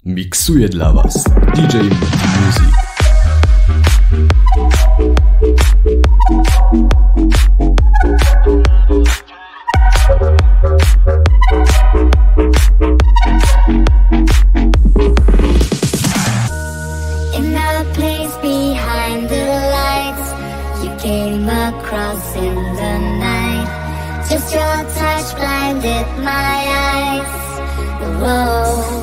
Miksuje dla Was DJ Music. In a place behind the lights, you came across in the night. Just your touch blinded my eyes. Whoa.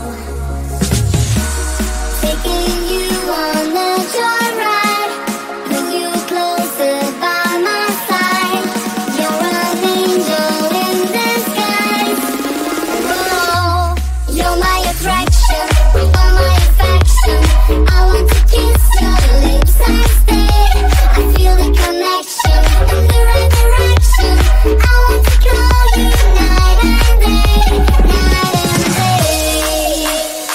Taking you on a joyride, with you closer by my side. You're an angel in disguise. Whoa. You're my attraction, all my affection. I want to kiss your lips and stay. I feel the connection in the right direction. I want to call you night and day, night and day.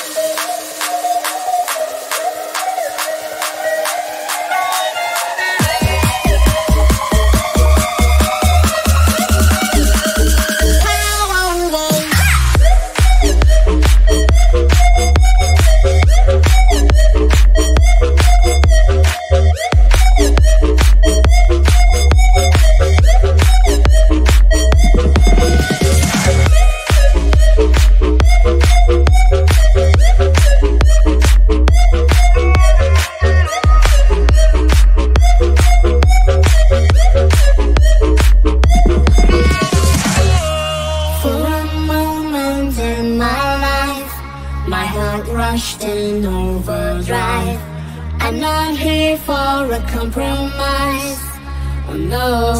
For a moment in my life, my heart rushed in overdrive. I'm not here for a compromise. Oh no.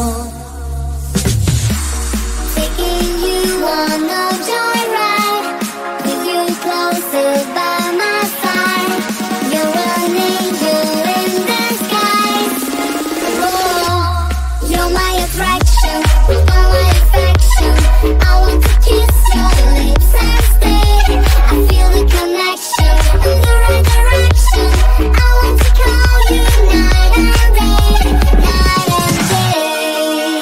Taking you on a joyride, with you closer by my side. You're an angel in disguise. Oh, you're my attraction, all my affection. I want to kiss your lips and stay. I feel the connection in the right direction. I want to call you night and day, night and day.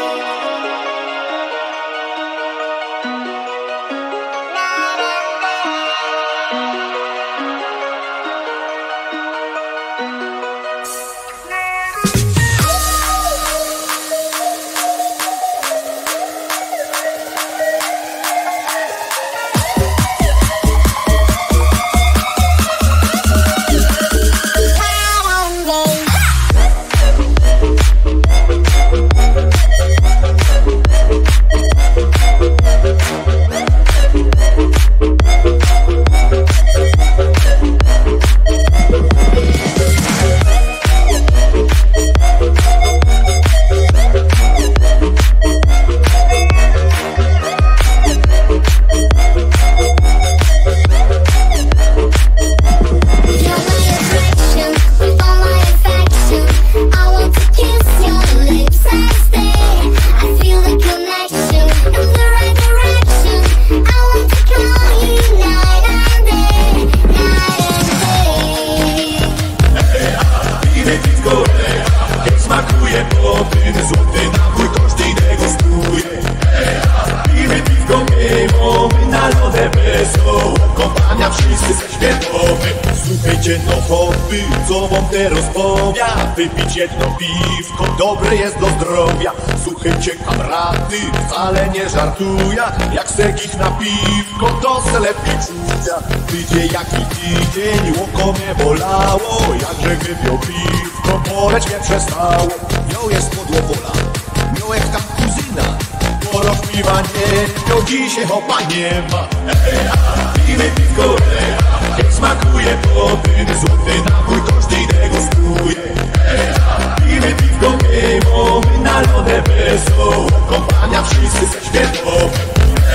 Słuchajcie, no hobby, co wam teraz powiem? Wypić jedno piwko, dobre jest do zdrowia. Słuchajcie, kamraty, wcale nie żartuję. Jak segich na piwko, to se lepiej czuja. Tydzień jaki tydzień, oko mnie bolało. Jakże wypił piwko, boleć mnie przestało. Miał jest podłowola, miał jak tam kuzyna. Porok piwa nie miał, dzisiaj hopa nie ma. Pijmy piwko, jak smakuje potem, złoty napój każdy degustuje. Pijmy piwko, my na lodę wesoło, kompania wszyscy ze świetowym.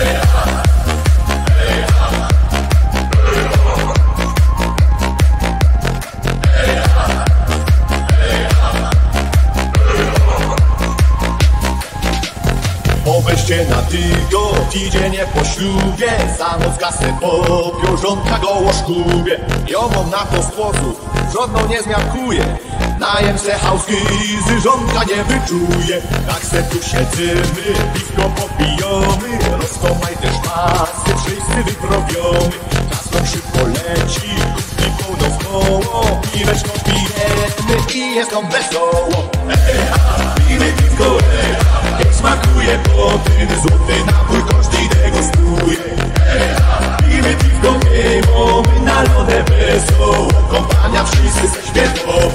Weźcie na tygo, tydzień po ślubie. Za noc kasę popiął, żonka go o szkubie. Ja mam na to sposób, żadną nie zmiarkuję. najem se hałski, żonka nie wyczuje. Tak se tu siedzimy, piwko popijamy, rozkomaj też masy, wszyscy wyprobiony. Czasem szybko leci, kuchni pełno zwoło, piweczko pijemy i jest nam wesoło. Pijmy piwko, jak smakuje po tym, złoty napój każdy degustuje. Pijmy piwko, my na lodę wesoło, kompania wszyscy ze śpiewowe.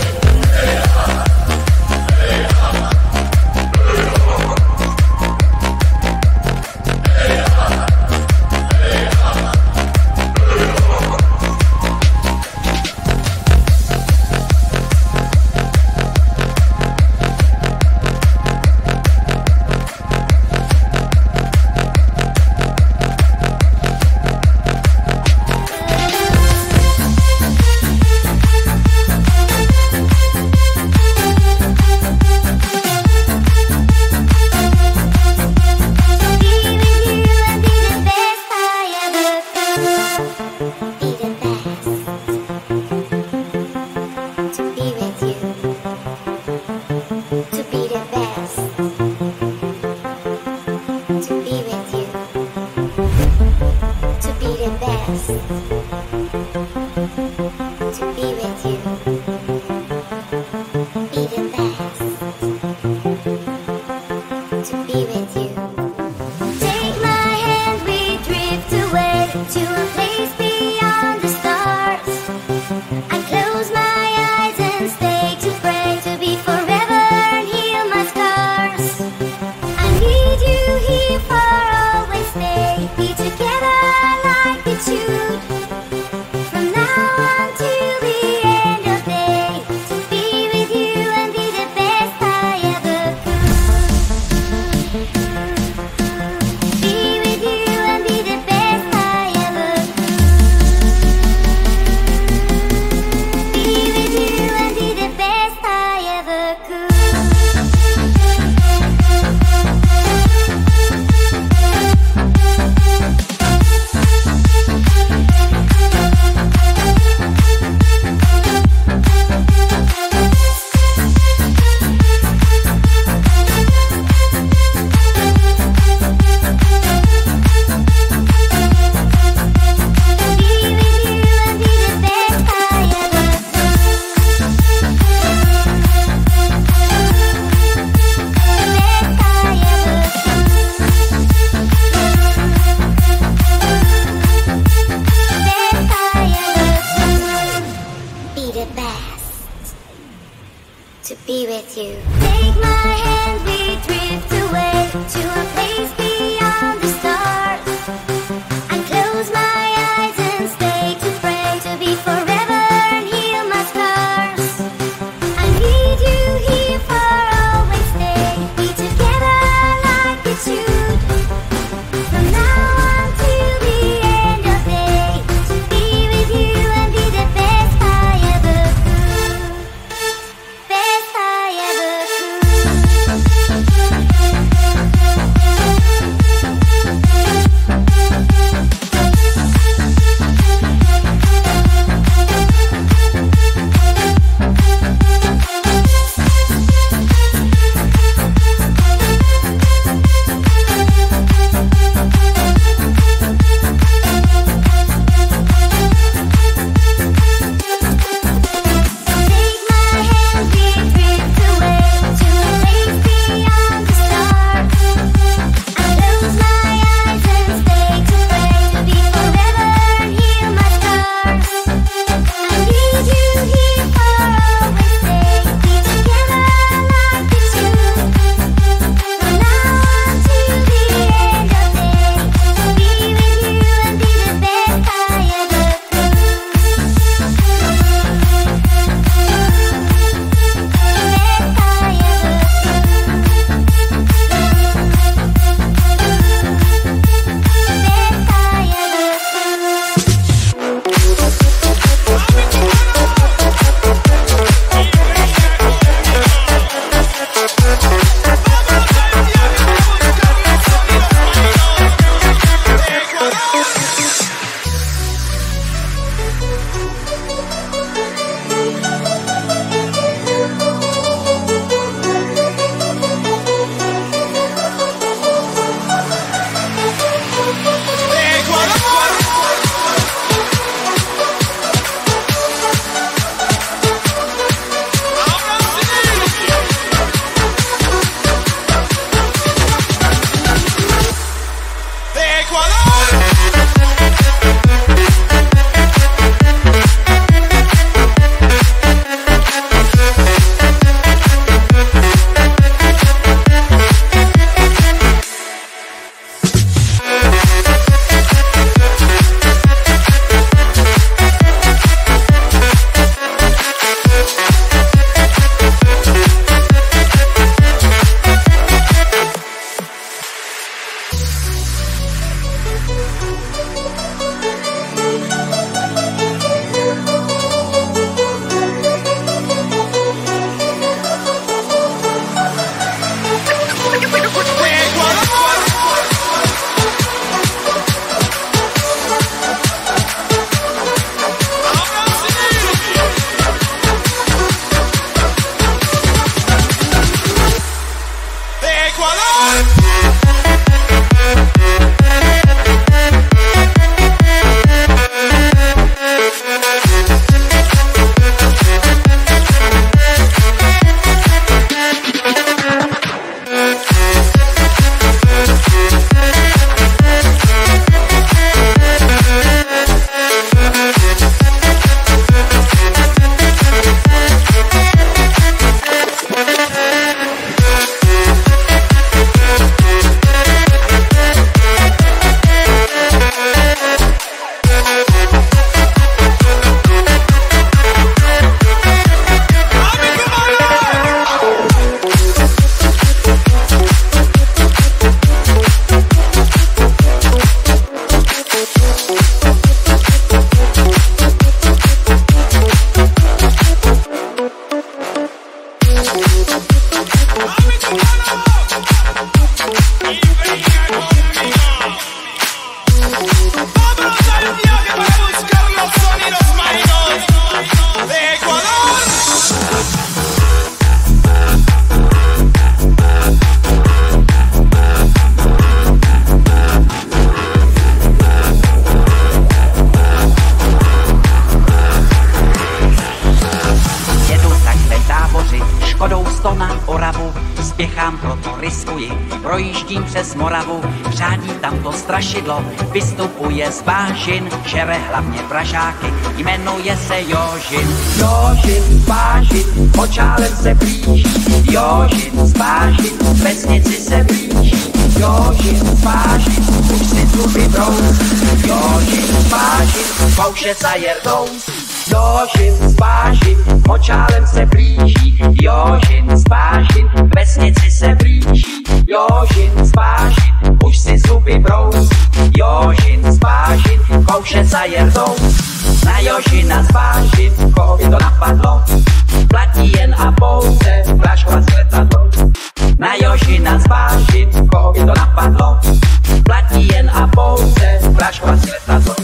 spěchám, proto riskuji. Projíždím přes Moravu, řádí tam to strašidlo, vystupuje z vážin, žere hlavně Pražáky, jmenuje se Jožin. Jožin z vážin, očálem se blíží, Jožin z vážin, vesnici se blíží. Jožin z vážin, už si zuby brousí, Jožin z vážin, pouše za jerdou. Jožin z vážin, močálem se blíží, Jožin z vážin, vesnici se blíží. Jožin z vážin, už si zuby brousí, Jožin z vážin, kouše za jerdou. Na Jožina z vážin, koho by to napadlo, platí jen a pouze flaškovat s letadlou. Na Jožina z vážin, koho by to napadlo, platí jen a pouze flaškovat s letadlou.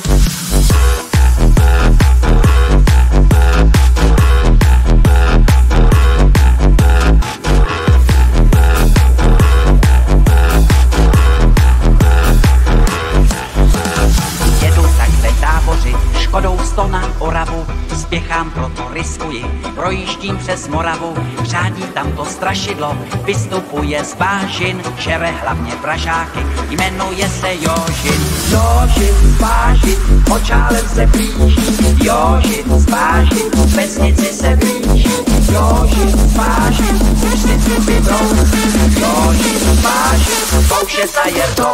Škodou 100 na Oravu, spěchám, proto riskuji. Projíždím přes Moravu, řádí tam to strašidlo, vystupuje z vážin, žere hlavně Pražáky, jmenuje se Jožin. Jožin z vážin, očálem se blíží, Jožin z vážin, vesnici se blíží. Jožin z vážin, už si zuby brousí, Jožin z vážin, kouše za jerdou.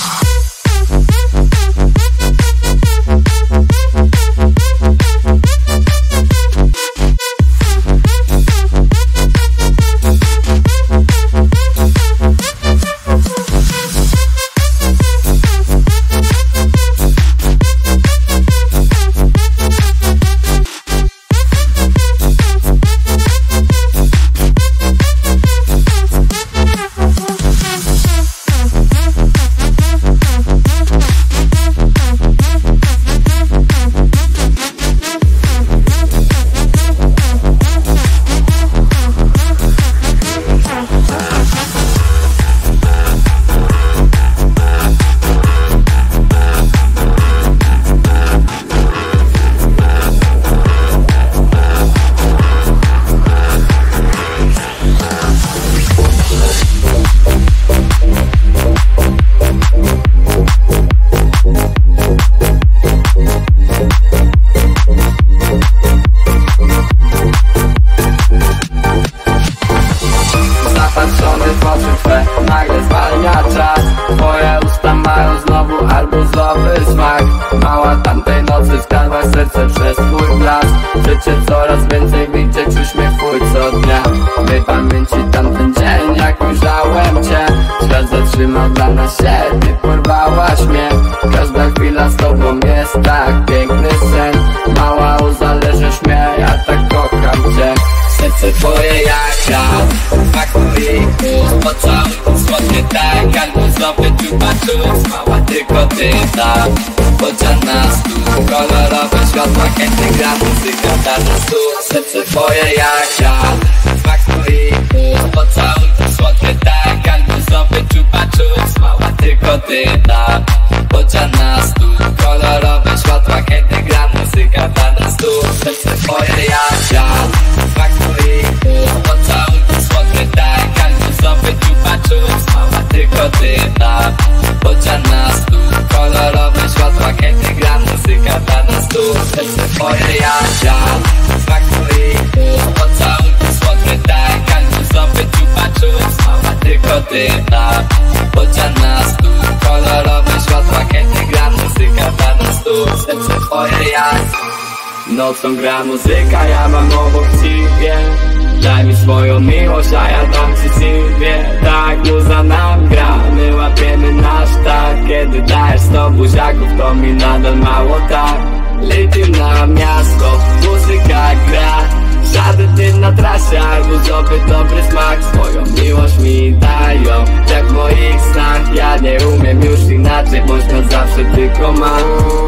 Nocą gra muzyka, ja mam obok ciebie. Daj mi swoją miłość, a ja dam ci ciebie. Tak, muza nam gra, my łapiemy nasz tak. Kiedy dajesz 100 buziaków, to mi nadal mało tak. Lecimy na miasto, muzyka gra. Żaden dym na trasie, arbuzowy dobry smak. Swoją miłość mi dają, jak w moich snach. Ja nie umiem już inaczej, bądź na zawsze tylko mam.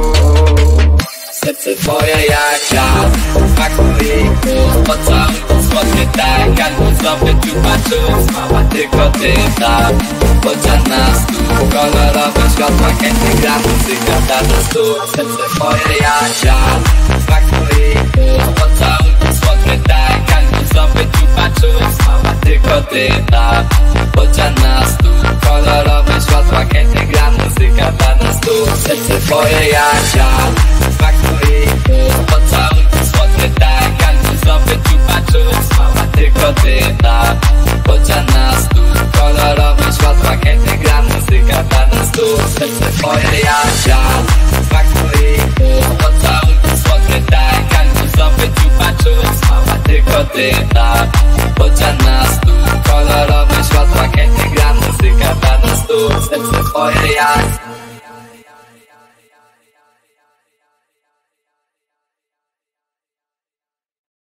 Serce twoje jak czas, faktory, pocałunku słodkie tak, arbuzowy ciupa-ciup, mała tylko ty tak. Bocian na stół, kolorowe światła, kiedy gra muzyka, da na stół. Serce twoje jak czas, faktory, pocałunku słodkie tak, arbuzowy ciupa-ciup, mała tylko ty, ta Pocia na stół, kolorowe światła, kiedy gra muzyka dla nas tu. Serce twoje Jasia, smak twoich ust, pocałunki słodkie tak, arbuzowy czupa-czups. Mała tylko ty, ta Pocia na stół, kolorowe światła, kiedy gra muzyka dla nas tu. Serce twoje Jasia, smak twoich ust, pocałunki słodkie tak, arbuzowy czupa-czups. Mała tylko ty, ta Pocia na stół, kolorowe światła, kiedy gra muzyka dla nas tu. Serce twoje Jasia.